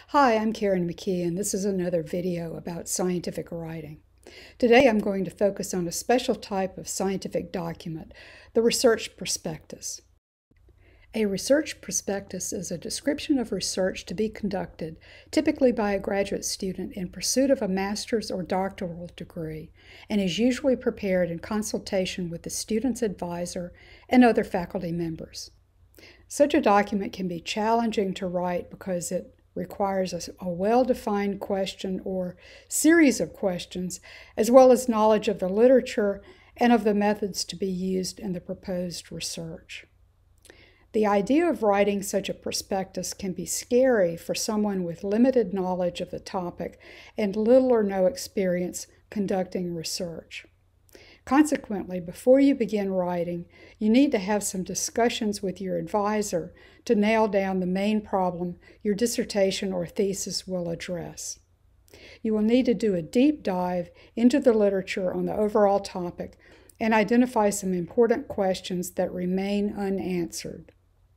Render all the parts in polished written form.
Hi, I'm Karen McKee, and this is another video about scientific writing. Today I'm going to focus on a special type of scientific document, the research prospectus. A research prospectus is a description of research to be conducted, typically by a graduate student in pursuit of a master's or doctoral degree, and is usually prepared in consultation with the student's advisor and other faculty members. Such a document can be challenging to write because it requires a well-defined question or series of questions, as well as knowledge of the literature and of the methods to be used in the proposed research. The idea of writing such a prospectus can be scary for someone with limited knowledge of the topic and little or no experience conducting research. Consequently, before you begin writing, you need to have some discussions with your advisor to nail down the main problem your dissertation or thesis will address. You will need to do a deep dive into the literature on the overall topic and identify some important questions that remain unanswered.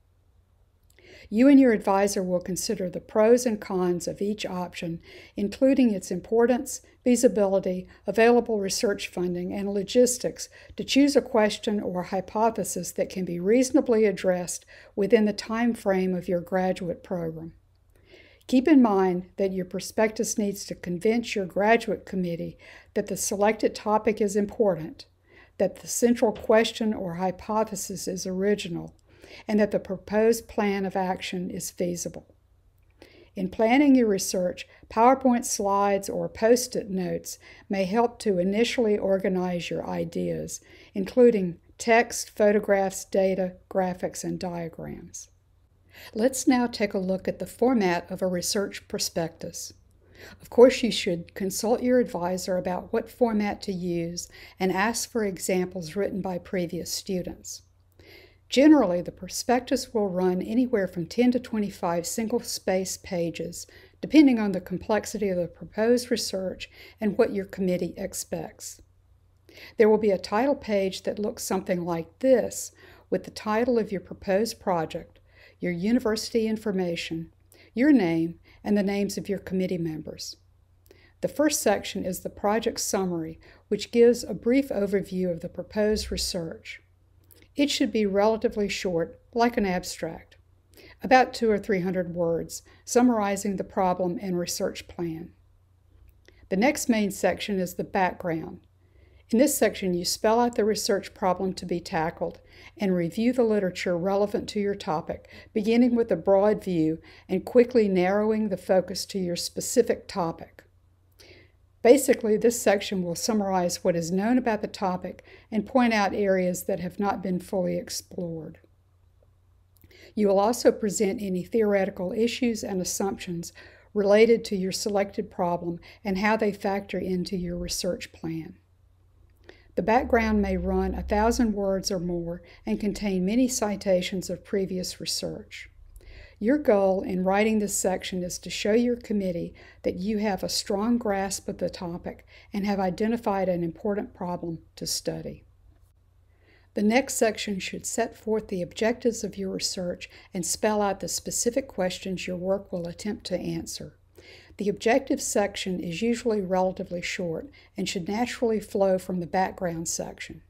You and your advisor will consider the pros and cons of each option, including its importance, feasibility, available research funding, and logistics to choose a question or hypothesis that can be reasonably addressed within the time frame of your graduate program. Keep in mind that your prospectus needs to convince your graduate committee that the selected topic is important, that the central question or hypothesis is original, and that the proposed plan of action is feasible. In planning your research, PowerPoint slides or Post-it notes may help to initially organize your ideas, including text, photographs, data, graphics, and diagrams. Let's now take a look at the format of a research prospectus. Of course, you should consult your advisor about what format to use and ask for examples written by previous students. Generally, the prospectus will run anywhere from 10 to 25 single-space pages, depending on the complexity of the proposed research and what your committee expects. There will be a title page that looks something like this, with the title of your proposed project, your university information, your name, and the names of your committee members. The first section is the project summary, which gives a brief overview of the proposed research. It should be relatively short, like an abstract, about 200 or 300 words, summarizing the problem and research plan. The next main section is the background. In this section, you spell out the research problem to be tackled and review the literature relevant to your topic, beginning with a broad view and quickly narrowing the focus to your specific topic. Basically, this section will summarize what is known about the topic and point out areas that have not been fully explored. You will also present any theoretical issues and assumptions related to your selected problem and how they factor into your research plan. The background may run 1,000 words or more and contain many citations of previous research. Your goal in writing this section is to show your committee that you have a strong grasp of the topic and have identified an important problem to study. The next section should set forth the objectives of your research and spell out the specific questions your work will attempt to answer. The objectives section is usually relatively short and should naturally flow from the background section.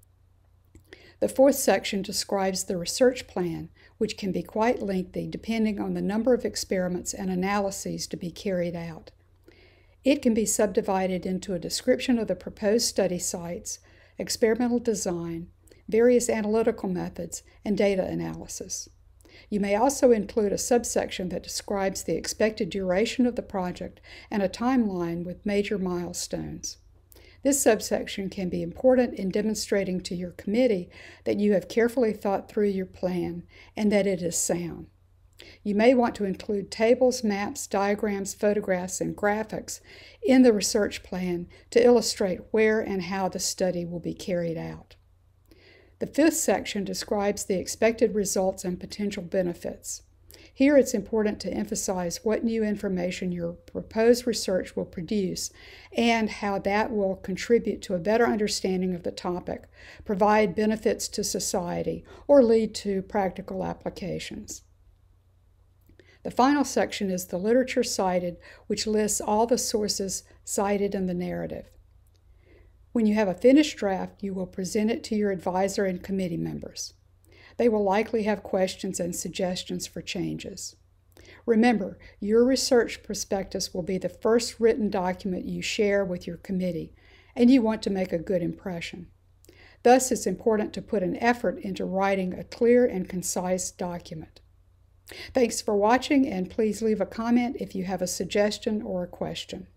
The fourth section describes the research plan, which can be quite lengthy depending on the number of experiments and analyses to be carried out. It can be subdivided into a description of the proposed study sites, experimental design, various analytical methods, and data analysis. You may also include a subsection that describes the expected duration of the project and a timeline with major milestones. This subsection can be important in demonstrating to your committee that you have carefully thought through your plan and that it is sound. You may want to include tables, maps, diagrams, photographs, and graphics in the research plan to illustrate where and how the study will be carried out. The fifth section describes the expected results and potential benefits. Here it's important to emphasize what new information your proposed research will produce and how that will contribute to a better understanding of the topic, provide benefits to society, or lead to practical applications. The final section is the literature cited, which lists all the sources cited in the narrative. When you have a finished draft, you will present it to your advisor and committee members. They will likely have questions and suggestions for changes. Remember, your research prospectus will be the first written document you share with your committee, and you want to make a good impression. Thus, it's important to put an effort into writing a clear and concise document. Thanks for watching, and please leave a comment if you have a suggestion or a question.